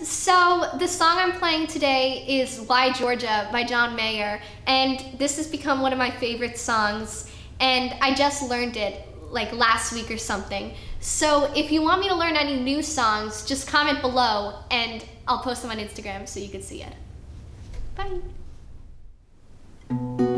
So the song I'm playing today is Why Georgia by John Mayer, and this has become one of my favorite songs, and I just learned it like last week or something. So if you want me to learn any new songs, just comment below and I'll post them on Instagram so you can see it. Bye.